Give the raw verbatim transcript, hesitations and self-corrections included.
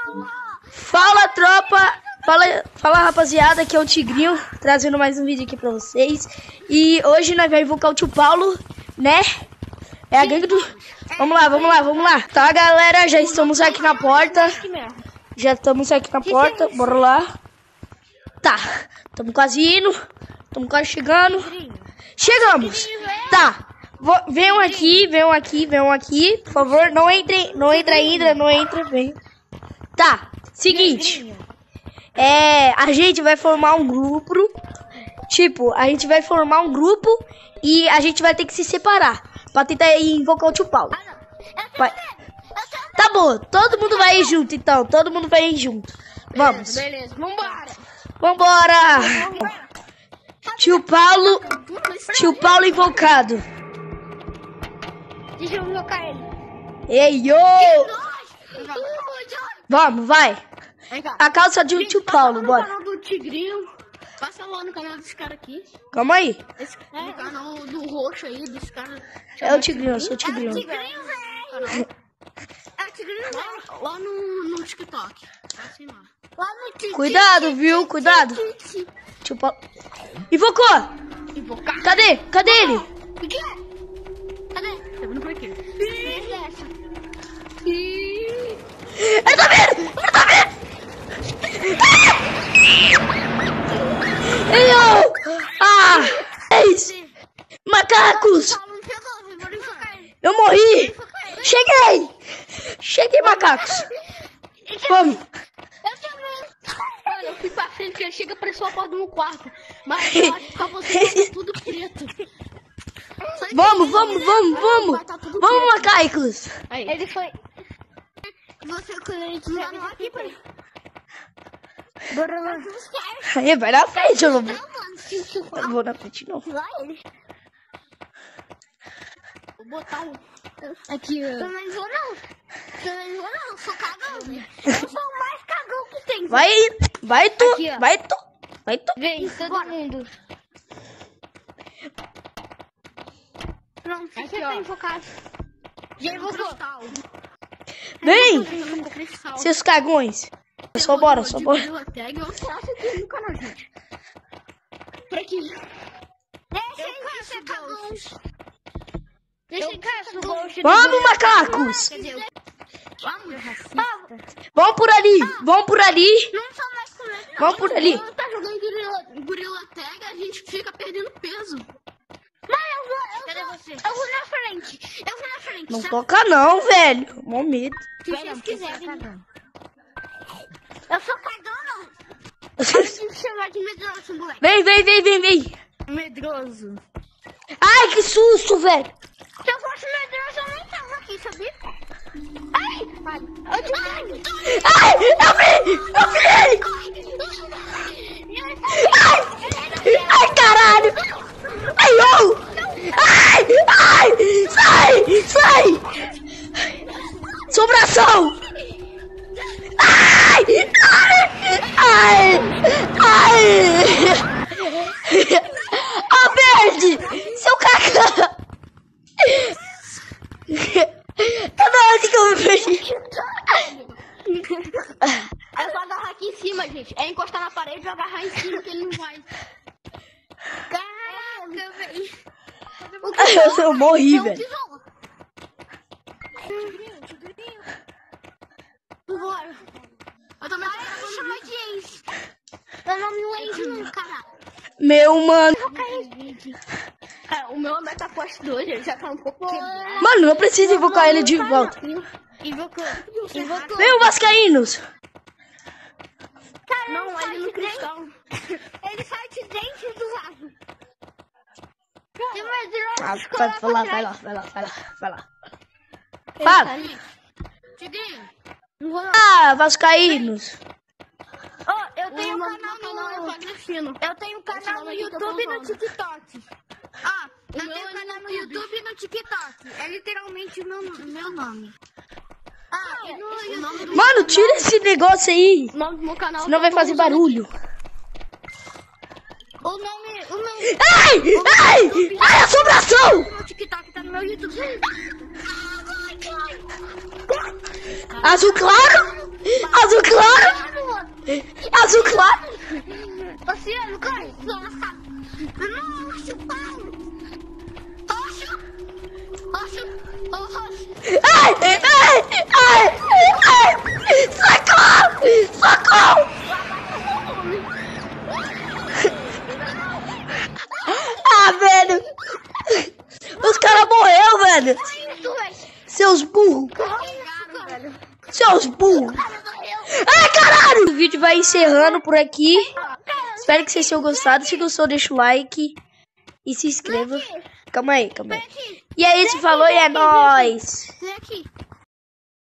Fala, tropa! Fala, fala, rapaziada, aqui é o Tigrinho, trazendo mais um vídeo aqui pra vocês. E hoje nós vamos invocar o tio Paulo, né? É a gangue do... Vamos lá, vamos lá, vamos lá. Tá, galera, já estamos aqui na porta. Já estamos aqui na porta, bora lá. Tá, estamos quase indo. Estamos quase chegando. Chegamos! Tá, venham aqui, venham aqui, venham aqui. Por favor, não entrem, não entra ainda, não entra, vem. Tá, seguinte. É, a gente vai formar um grupo. Tipo, a gente vai formar um grupo e a gente vai ter que se separar pra tentar invocar o tio Paulo. Vai. Tá bom, todo mundo vai ir junto então. Todo mundo vai ir junto. Vamos. Beleza, vambora. Vambora. Tio Paulo. Tio Paulo invocado. Deixa eu invocar ele. Ei, yo! Vamos, vai. A calça de um tio Paulo, bora. Passa lá no canal do Tigrinho. Passa lá no canal desse cara aqui. Calma aí. Esse, é, no canal do roxo aí, desse cara. É o Tigrinho, eu sou o Tigrinho. É o Tigrinho, velho. É o Tigrinho, velho. Lá no, no TikTok. Assim lá. Lá no TikTok. Cuidado, viu? Cuidado. Tio Paulo. Invocou! Invocar? Cadê? Cadê ele? O quê? Cadê? Tá vendo por aqui? Eu tô vendo! Eu tô vendo! Eu! Ah! Macacos! Eu morri! Cheguei! Cheguei, macacos! Vamos! Eu fui pra frente, que ele chega pra sua porta do meu quarto. Mas eu acho que pra você tá tudo preto. Vamos, vamos, vamos, vamos! Vamos, macacos! Ele foi... Você, quando a gente vai lá aqui pra... Bora lá. Aí, vai na frente, eu não vou. Eu vou na frente, não. Vai ele. Vou botar um... Aqui, ó. Eu não vou, não. Eu não vou, não. Eu sou cagão. Eu sou o mais cagão que tem. Vai, vai tu. Aqui, vai tu. Vai tu. Vem, todo Bora. mundo. Pronto, aqui, você ó. Tá enfocado. Já invocou. Vem, seus cagões. Só bora, só bora. Por aqui. Deixa em ser cagões. Deixa em casa. Vamos, macacos. Vamos. Vamos por ali. Vamos por ali. Não só mais comer. Vamos por ali. Quando tá jogando gorila, gorila tag, a gente fica perdendo peso. Não, eu vou, eu Cadê vou, você? Eu vou na frente. Eu vou na frente. Não tá? toca não, velho. Mó medo. Se vocês quiserem. Eu sou cagão, não. Pode chamar de medroso, moleque. Vem, vem, vem, vem, vem. Medroso. Ai, que susto, velho. Se eu fosse medroso, eu nem tava aqui, sabia? Ai! Ai! Ai, eu vi! Eu vi ele! Ai! Ai, caralho! Ai, eu! Ai! Ai! Sai! Sai! Sobração! Ai! Ai! Ai! Ó, verde! Seu cacão! Cadê onde que eu me perdi? É só agarrar aqui em cima, gente. É encostar na parede e agarrar em cima que ele não vai. Caraca, velho. Eu, eu morri, velho. Bora. Eu também vou chamar de ex. Meu nome não é ex, não, caralho. Meu, mano. É, o meu é Metapost dois, ele já tá um pouco quebrado. Mano, não precisa invocar ele de volta. Invocou. Invocou. Vem, Vascaínos. Caramba, não, ele no cristal. Ele sai de dentro do vaso. Ah, vai, vai lá, vai lá, vai lá, vai lá, vai lá. Fala. Tigrinho. Ah, Vascaínos. Oh, eu tenho um canal no... Eu tenho um canal no YouTube e no TikTok. Ah, eu tenho um canal no YouTube e no TikTok. É literalmente o meu, meu nome. Ah, e no, o nome do Mano, tira esse negócio aí. O nome do meu canal. Senão vai fazer barulho. O nome... O nome... Ai! Ai! Ai, assombração! O meu TikTok tá no meu YouTube. Azul claro? Azul Luciano, corre. Nossa. Não, oxo, Paulo. Oxo. Oxo. Oxo. Ai, ai, ai, ai. Socorro, socorro. Ah, velho. Os caras morreram, velho. Seus burros. Seus burros. Ai, caralho. O vídeo vai encerrando por aqui. Espero que vocês tenham gostado. Se gostou, deixa o like. E se inscreva. Calma aí, calma aí. E é isso, falou e é nóis. Vem aqui.